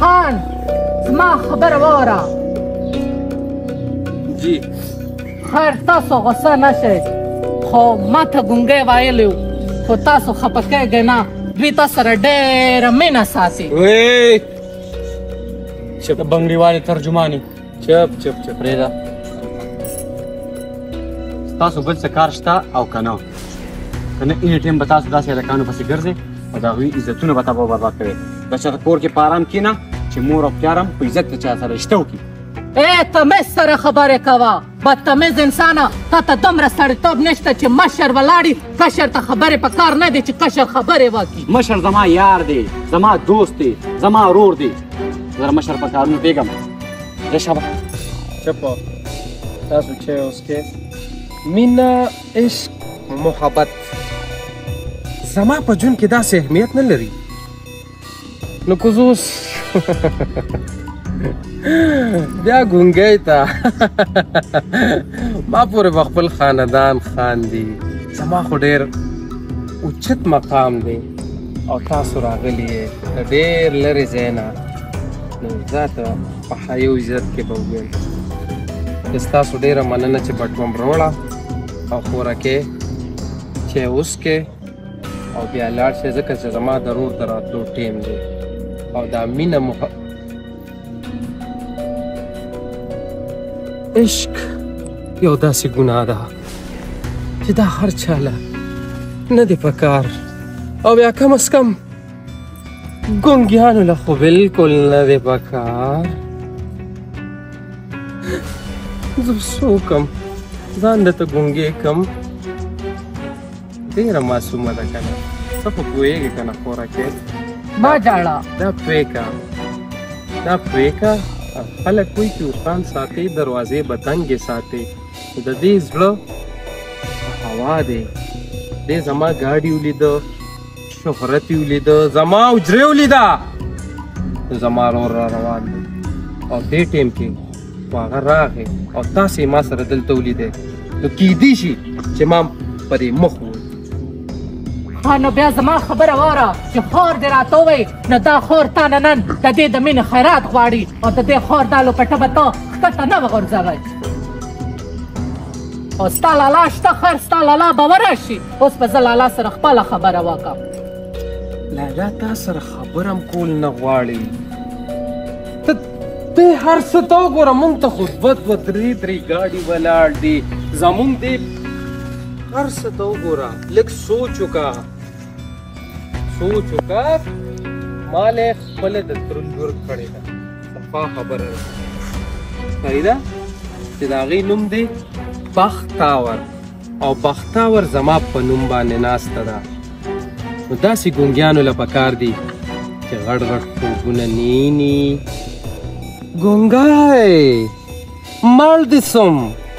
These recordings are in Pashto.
خان زما خبره واوره. جی خیر تاسو غصه نشئ، خو ما ته ګونګی ویلی و، خو تاسو خفه کیږئ نه. دوی تا سره ډېره مینه ساتي. چپ بنګړي والے ترجمانې چپ چپ چپ پرېږده. ستاسو بل څه کار شته او که نه که نه ایني ټایم به تاسو داسې هلکانو پسې ګرځئ او د هغوی عزتونه به تا به برباد کوئ. د چاته کور کې په ارام کښېنه چې مور او پلار هم په عزت د چا سره رشته وکړي. تمیز سره خبرې کوه، بدتمیز انسانه. تا ته دومره سړیتوب نشته چې مشر ولاړي کشر ته خبرې په کار نه دی چې کشر خبرې وکړي. مشر زما یار دی، زما دوست دی، زما ورور دی. زه مشر په کارونو پوهېږم. شابه چپه تاسو چې اوس کې مینه عشق محبت زما په ژوند کې داسې اهمیت نه لري. نو که زه اوس بیا ګونګی ته ما پورې به خپل خاندان خاندي. زما خو ډېر اوچت مقام دی او تاسو راغلي یې د ډېر لرې ځای نه. نو زه ته په حیا عزت کې به ووایم چې ستاسو ډېره مننه چې بټوم راوړه او خوراکې چې وڅکې او بیا لاړ شئ، ځکه چې زما د رور د راتلو ټیم دی او دا مینه عشق یو داسې ګناه ده چې دا هر چا له نه دی په کار، او بیا کم از کم ګونګیانو له خو بلکل نه دی په کار. زه څه وکړم، ځان درته ګونګی کړم. ډېره معصومه ده که نه، ته خو پوهېږې که نه خوراکې. ما ژاړه دا پرېکه خلک وایي چې اوښان ساتي دروازې به تنګې ساتي. د دې زړه هوا دی، دې زما ګاډي ولیده، شهرت یې ولیده، زما اجرې ولیده، زما ورور را روان دی او دې ټیم کې خو هغه راغی او تاسې ما سره دلته ولیدی. نو کیدی شي چې ما پرې مخ ووایي. ها نو بیا زما خبره واوره چې خور دې راته ووایي نو دا خور تا نه نن د دې د مینې خیرات غواړي او د دې خور دا لوپټه به ته ښکته نه وغورځوئ. او ستا لالا شته، خیر ستا لالا به ورشي. اوس به زه لالا سره خپله خبره وکړم. لالا تا سره خبره هم کول نه غواړي. ته هر څه ته وګوره، مونږ ته خو دوه درې ګاډي ولاړ دي. زمونږ دې هر څه ته وګوره، لږ سوچ وکړه ما له خپله د تره لور کړې ده. صفا خبره ده صحیح ده چې د هغې نوم دی بختاور، او بختاور زما په نوم باندې ناسته ده. نو داسې ګونګیانو له پکار دي چې غټ غټ خوبونه نیني. ګونګی مړ دې سم.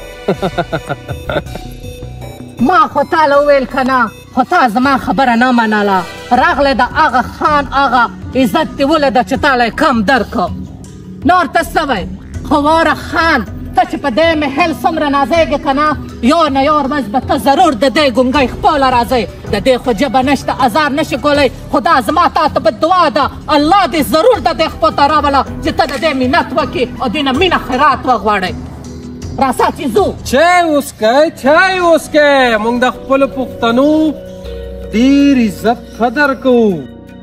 ما خو تاله وویل که نه، خو تا زما خبره نه منله. راغلی د هغه خان هغه عزت دې ولیده چې تاله یې کم درکړه. نور ته څه وی؟ خو واوره خان، ته چې په دې محل څومره نازېږې که نه، یو نه یو ورځ به ته ضرور د دې ګونګی خپله راځئ. د دې خو ژبه نشته، ازار نشي کولی، خو دا زما تا ته به دعا ده الله دې ضرور د دې خپو ته راوله چې ته د دې منت وکړې او دې نه مینه خیرات وغواړئ. راسه چې ځو. چای وڅکئ. موږ د خپلو پښتنو ډېر عزت قدر کوو.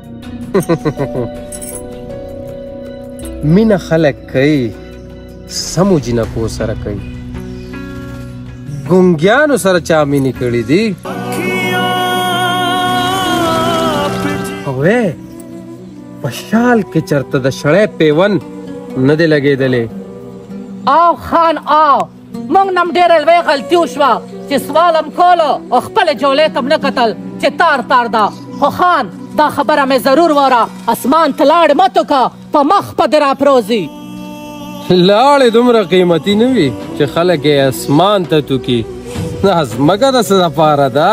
مینه خلک کوي، سمو جنکو سره کوي. ګونګیانو سره چا مینې کړي دي؟ اوې په شال کې چرته د شړی پیون نه دی لګېدلی. آو خان آو، موږ نه م ډېره لوی غلطي وشوه چې سوال م کولو او خپلې جولې ته م نه کتل چې تار ده. خو خان دا خبره مې ضرور واره، اسمان ته لاړې مه توکه، په مخ په دې راپروزي. لاړې دومره قیمتي نه وي چې خلک یې اسمان ته توکي. دا ځمکه د څه دپاره ده؟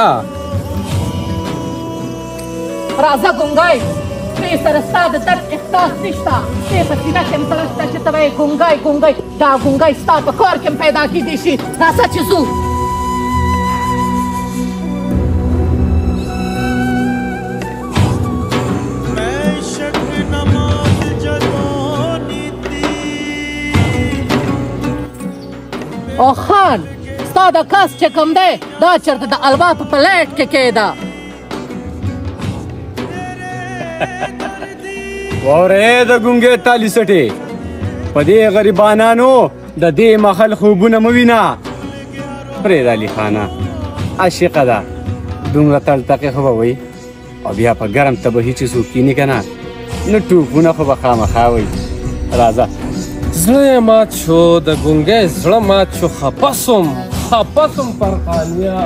راځه ګونګی، دې سره ستا د درد احساس نشته. دې په سینه کې م زړه شته چې ته وایې ګونګی. دا ګونګی ستا په کور کې م پیدا کیدی شي. راځه چې ځو. मैं शक नमाज जदों او خان ستا د کاس چې کوم دی دا چېرته د الوا په پلیټ کې کېده. واورې د ګونګې تالي سټې په دې غریبانانو د دې مخل خوبونه مه وینه. پرېږده علي خانه عاشقه ده دومره تلتقې خو به وایي او بیا په ګرم تبهي چې څوک کیني که نه نو ټوپونه خو به خامخا وایي. راځه زړه یې مات شو د ګونګی زړه مات شو خفه سوم فرقانیه.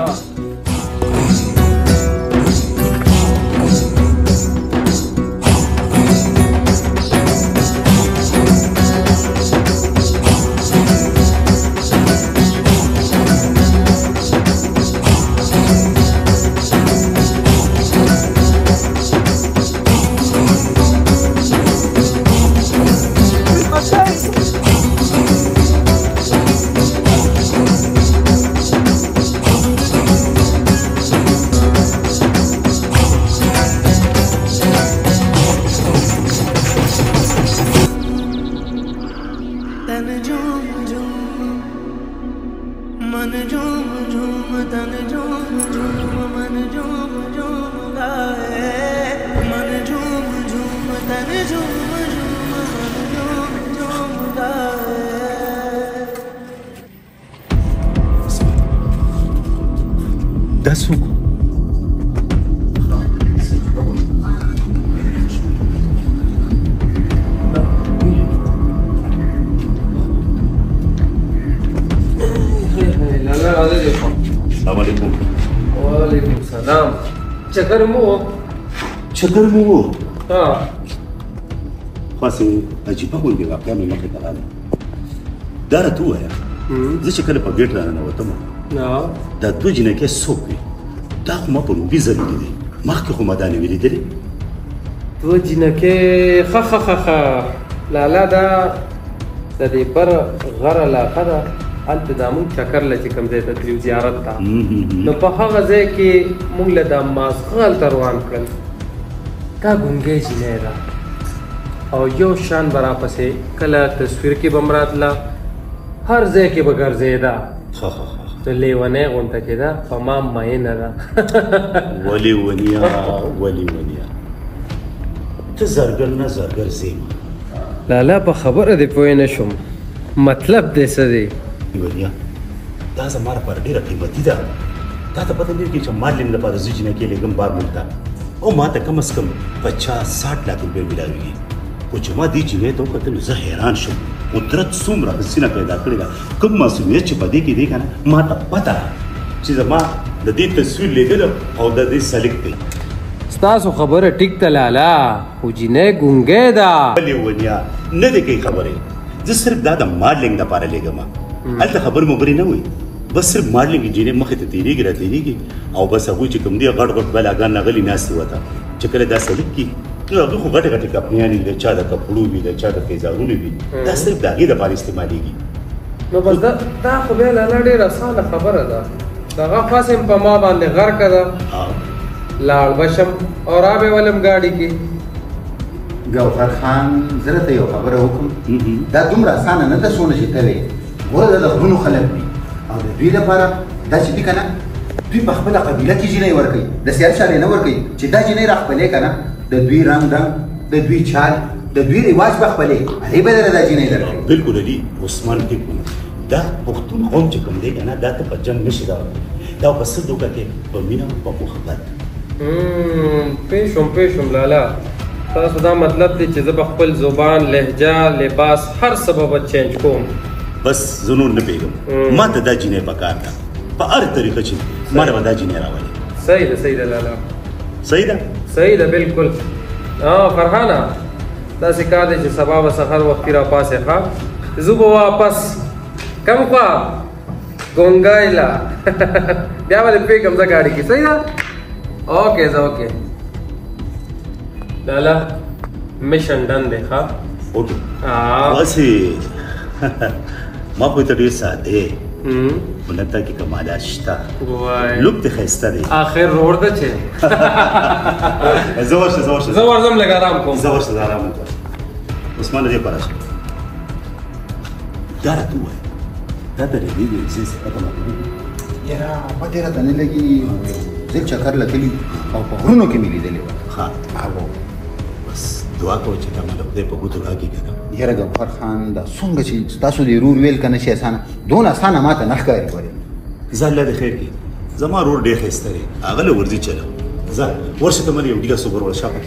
دا څوک السلام علیکم. وعلیکم السلام. چکر مو چکر مو و ها خاصه عجیبه غونډې واقعا مې مخې ته راغله. دا راته ووایه زه چې کله په ګېټ راننوتم دا دوه جینکې څوک وي؟ دا خو ما په لومړي ځل لیدې مخکې خو ما دا نه وې لیدلې. دوه جینکې ښه لالا دا د دې بر غر علاقه ده هلته دا مونږ چکر له چې کوم ځای ته تللو زیارت ته نو په هغه ځای کې مونږ له دا ماسخه هلته روان کړل. دا ګونګۍ جینۍ ده او یو شان به راپسې کله تصویر کې به م راتله هر ځای کې به ګرځېده نو لیونۍ غونته کېده په ما مینه ده. ولې ونیا ته زرګر نه زرګر زېمه لالا په خبره دې پوه نه شوم مطلب دې څه دی؟ ونیا دا زما لپاره ډېره قیمتي ده. تا ته پته نه لري چې مارلین لپاره زه جینکې لېږم بار ملک ته او ما ته کم از کم 50-60 لاک روپۍ میلاویږي. خو چې ما دې جینۍ ته وکتل نو زه حیران شوم. قدرت څومره حسینه پیدا کړې ده. کوم معصومیت چې په دې کې دی که نه ما ته پته ده چې زما د دې تصویر لیدل او د دې سلیک دی. ستاسو خبره ټیک ته لالا خو جینۍ ګونګۍ ده. ولې ونیا نه دی کوي خبرې. زه صرف دا د ماډلینګ دپاره لیږم. هلته خبرې مبرې نه وي بس صرف ماډلینګ انجینر مخې ته تېرېږي راتېرېږي او بس هغوی چې کوم دي غټ بلاګان راغلي ناستې ورته چې کله دا سلیک کي نو هغوی خو غټې غټې کمپنیانې د چا د کپړو وي د چا د پیزارونو وي دا صرف د هغې دپاره استعمالېږي. نو بس دا خو بیا لالا ډېره اسانه خبره ده. دغه خاص هم په ما باندې غرقه ده لاړ بشم او رابې ولم ګاډي کې. ګوهر خان زه درته یو خبره وکړم دا دومره اسانه نه ده څونه چې ته وې. ګوره دا د غرونو خلک دي او د دوی لپاره دا چې دي که نه دوی په خپله قبیله کې جینۍ ورکوي د سیال چال یې نه ورکوي چې دا جینۍ را خپلې که نه د دوی رنګ د دوی چال د دوی رواج به خپلې هغې به درله دا جینۍ درکوي. بلکل علي عثمان ټیک وو. دا پښتون قوم چې کوم دی که نه دا ته په جنګ نشي راوړی. دا په څه دوکه کې په مینه په محبت. پوه شوم لالا تاسو دا مطلب دی چې زه به خپل زبان لهجه لباس هر څه به چینج کوم. بس زه نور نه پوهېږم ما ته دا جینۍ پکار ده په هر طریقه چې ما له به دا جینۍ راولي. صحیح ده لالا صحیح ده بلکل. فرحانه داسې کار دی چې سبا به سحر وختي راپاسې ښه زه به واپس کم خوا ګونګی لا بیا به دې پرېږدم زه ګاډي کې. صحیح ده اوکے لالا میشن ډن دی ښه اوکې واسې ما خو ته ډېر ساده خو نه تا کې کمالات شته لوک دې ښایسته دی آخر روړ ده چې زه ورشه زه ورځم لږ ارام کوم. زه ورشه زه ارام وکړم. عثمان دې پاره شه دا راته ووایه دا د دې د زی څه پته مګي یاره پته راته نه لګي زه چکر لګلی او په غرونو کې مې لیدلې وه ها هغه بس دعا کوو چې دا مله خدای په ګوتو راکړي کنه یاره ګوهر خان دا څنګه چې تاسو د رور ویل کنه شي اسانه دون اسانه ماته نه ښکاري ګورې ځه الله دې خیر کړي زما رور ډېر ښایسته دی هغه له ورځي چله ځه ورشه ته مله یو ګیلاس اوبه راوړه شاپه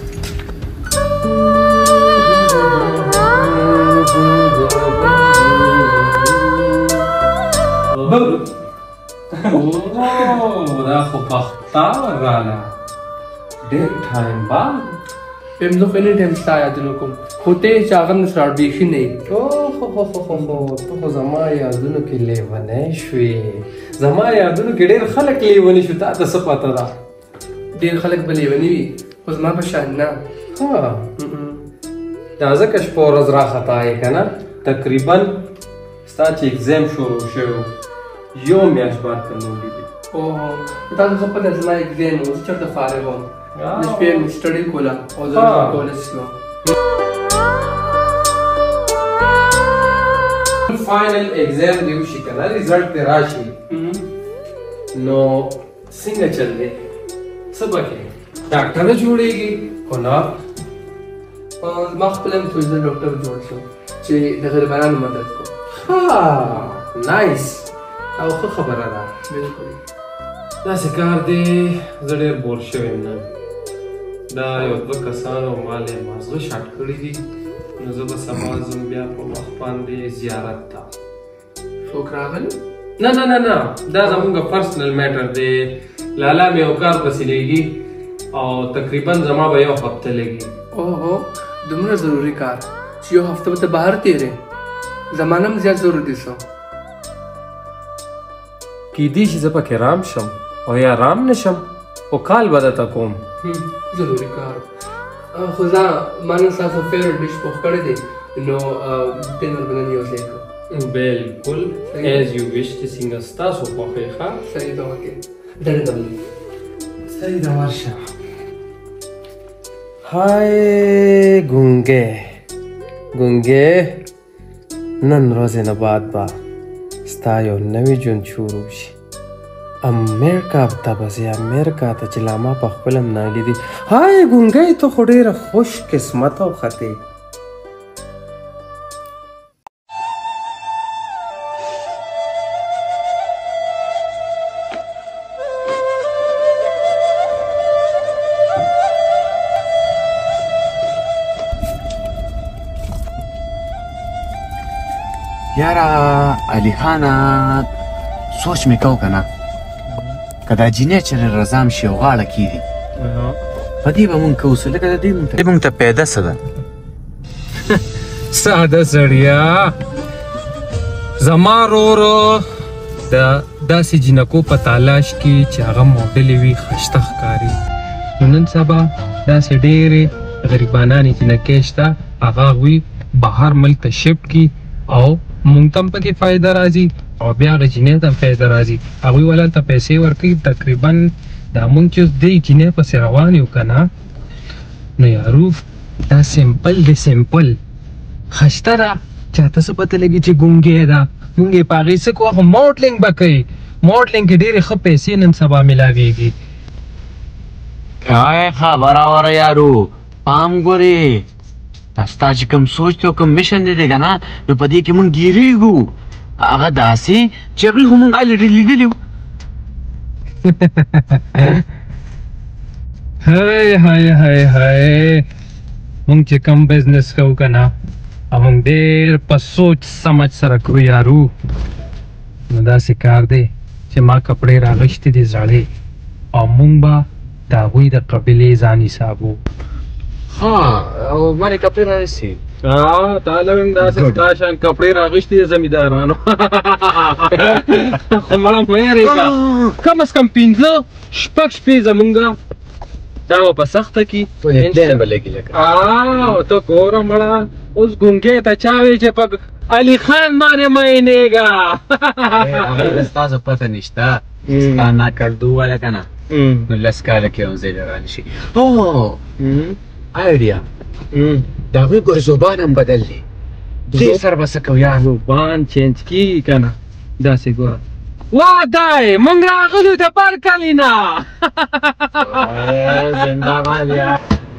دا خو بختاور راله ډېر ټایم بعد یم زه خو اني ټایم ستا یادونه کوم خو ته یې چې هغه نه سره بیخي نه یې ته خو زما یادونو کې لیونی شوې زما یادونو کې ډېر خلک لیوني شو تا ته څه پته ده ډېر خلک به لیوني وي خو زما په شان نه ها دا ځکه شپه ورځ راخطا یې که نه تقریبا ستا چې اګزام شروع شوی یو میاشت بعد کمولی دی اوه تا ته خو پته زما اګزام و اوس چېرته فارغ وم د شپې مې سټډي کوله او زه کالج تلم فاینل اګزام دی وشي که نه ریزلټ دې راشي نو څنګه چل دی څه به کوې ډاکټره جوړېږي خو نه زما خپله هم سوچ زه ډاکټر جوړ شم چې د غریبانو مدد کوم ها نایس او ښه خبره ده بلکل داسې کار دی زه ډېر بور شوی یم نن دا یو دوه کسانو ما له مازغه شاټ کړي دي نو زه به سبا ځم بیا په وخت باندې زیارت ته څوک راغلي نه نه نه نه دا زمونږ پرسنل میټر دی لالا مې یو کار پسې لګي او تقریبا زما به یو هفته لګي اوهو دومره ضروري کار چې یو هفته به ته بهر تېرې زمانه هم زیات ضروري شو کیدی شي زه پکې رام شم او یا رام نشم خو کال به درته کوم ضروري کار خو ځه ما نن ستاسو فیورټ ډش پوښ کړی دی نو ډنر به نن یو ځای کړو بالکل ایز یو وش چې څنګه ستاسو خوښوي ښه صحیح ده وکې ډېر دم صحیح ده ورشه های ګونګې نن ورځې نه بعد به ستا یو نوی ژوند شروع شي امریکا ته به ځې امریکا ته چې لا ما په خپله هم نه لیدي های ګونګی ته خو ډېره خوش قسمت او ختې یاره علي خانه سوچ مې کو که نه که دا جینۍ چېرې رضام شي او غاړه کېږدي په دې به مونږ کوو څه لکه د دې مونږ ته پیدا څه ده ساده سړیا زما ورورو د داسې جینکو په تالاش کې چې هغه موډلې وي ښایسته ښکاري نو نن سبا داسې ډېرې غریبانانې جینکې شته هغه هغوی بهر ملک ته شفټ کړي او مونږ ته هم پکې فایده راځي او بیا هغه جینۍ ته هم فایده راځي هغوی ول هلته پیسې ورکوي تقریبا دا مونږ چې اوس دې جینۍ پسې روان یو که نه نو یارو دا سمپل دی سمپل ښایسته ده چاته څه پته لګي چې ګونګې ده مونږ یې په هغې څه کوو خو موډلینګ به کوي موډلینګ کې ډېرې ښه پیسې نن سبا میلاویږي کای خبره وره یارو پام ګورې دا ستا چې کوم سوچ دی او کوم میشن دی که نه نو په دې کې مونږ ګیرېږو هغه داسې چې هغوی خو مونږ الریډي لیدلي وو هی هی هی هی مونږ چې کوم بزنس کوو که نه مونږ ډېر په سوچ سمج سره کوو یارو نو داسې کار دی چې ما کپړې راغشتې دي زړې او مونږ به د هغوی د قبیلې ځان حسابو ها او مالې کپړې رارسي تا له هم داسې ستا شان کپړې راغشتې دي زمیندارانو خو مړه مه یارېږه کم از کم پنځه شپږ شپې زمونږ دا به په سخته کې به لګي لکه ته ګوره مړه اوس ګونګې ته چا وی چې په علي خان باندې مه یېنېږه ستاسو پته نشته ستا ناکردو والا که نه نو لس کاله کې یو ځای رانی شي او آیډیا د هغوی ګرزوبان هم بدل دی دې سر به څه کوو یار زبان چینج کېږي که نه داسې ګوره وادای مونږ راغلو د بر کلي نه زنده‌باد یار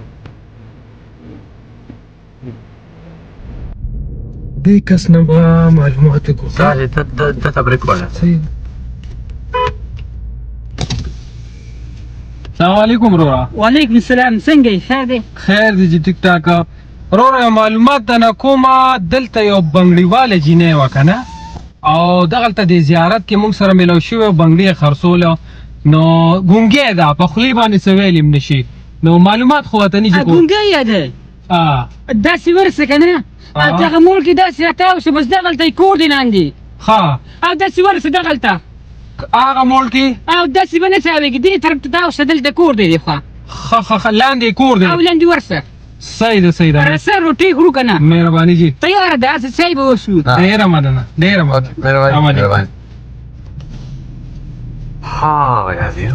دې کس نه به معلومات وکړو ته بریک وړه صحیح السلام علیکم رورا وعلیکم السلام څنګه یې خیر دی خیر دی جی ټیک ټاک رورا یو معلومات درنه کومه دلته یو بنګړیواله جینۍ وه که نه او دغلته د زیارت کې موږ سره میلاو شوی بنګړي یې خرڅوله نو ګونګۍ ده په خولې باندې څه ویل هم نشي نو معلومات خو ورته نشي ګونګۍ ده داسې ورسه که نه دغه مول کې داسې راتاو شو بس دغلته یې کور دی لاندې ښه او داسې ورسه دغلته هغه مول کې او داسې به نه تاوېږي دې طرف ته تاوشه دلته کور دی خوا ښه لاندې کور دی او لاندې ورسه صحیح ده صحیح ده رسه روټۍ خورو که نه مهرباني جی تیاره ده هسې چای به وڅښو ډېره مننه ډېره مننه مهرباني ها یادی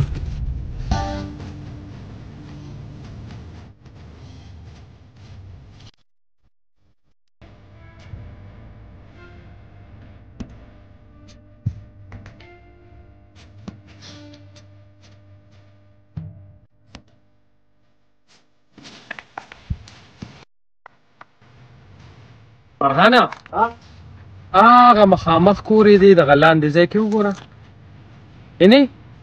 فرهانه هغه مخامخ کور یې دی دغه لاندې ځای کې وګوره یعنې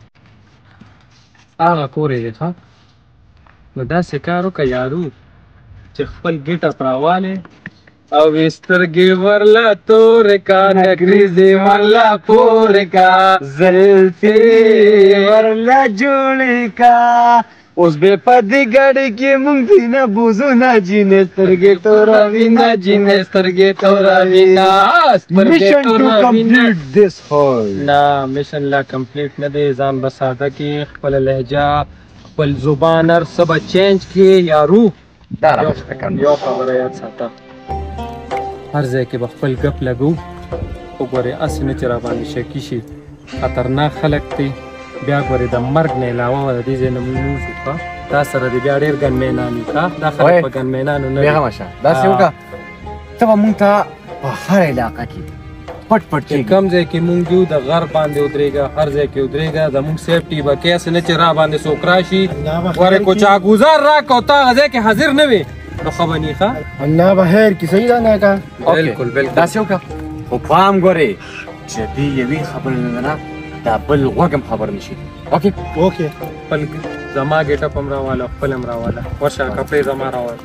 هغه کور یې دی ښه نو داسې کار وکړه یارو چې خپل ګیټه راوالی او سترګې ورله تورې کا نګریزې ورله پورې کا زلفې ورله جوړې کا اوس به په دې ګړې کې مونږ وینه بوزونه جینې سترګې توروي نه جینې سترګې توروي نه سترګې توروي نه نه میشن لا کمپلیټ نه دی ځان به ساده کې خپله لهجه خپل زبان هر څه به چینج کړي یارو یو خبره یاد ساته هر ځای کې به خپل ګپ لګو وګورې هسې نه چې راباندې شکي شي خطرناک خلک دی بیا ګورې د مرګ نه علاوه به د دې ځای نه مونږ نوځو ښه تا سره دې بیا ډېر ګنمینان وي ښه دا خلک په ګنمینانو نه بېغمه شه داسې وکړه ته به مونږ ته په هر علاقه کې پټ پټ چې کوم ځای کې مونږ یو د غر باندې ودرېږه هر ځای کې ودرېږه زمونږ سیفټي به کې هسې نه چې را باندې څوک راشي ګورې کوچا ګوزار راکړه او تا هغه ځای کې حاضر نه وې نو ښه به ني ښه الله بخیر کې صحیح ده نه کا بالکل بالکل داسې وکړه خو پام ګورې چې دې یوې خبرې نه نه دا بل غوږ هم خبر نشي اوکې اوکې خپل زما ګیټپ هم راواله خپل هم راواله ورشه کپړې زما راواله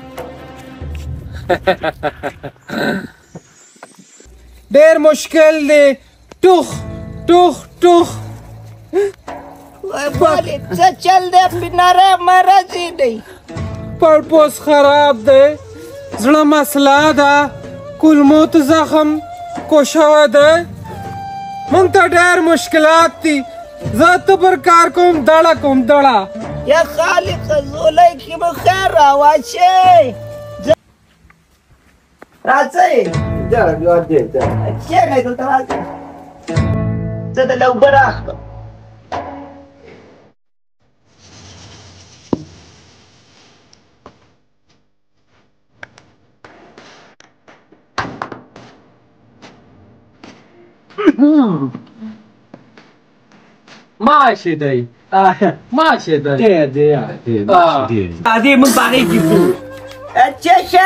ډېر مشکل دی ټوخ ټوخ ټوخ څه چل دی پیناره مرضی دی پړپوس خراب دی زړه مسله ده کولمو ته زخم کوشوه دی مونږ ته ډېر مشکلات دي زه ته پر کار کوم دړه کوم دړه یا خالق زولی کې به خیر راواچئ راځئ کښېنئ دلته راځئ زه د اوبه راخلم ماشي دی ماشي دی عادي موږ باغې کې ځو څه شه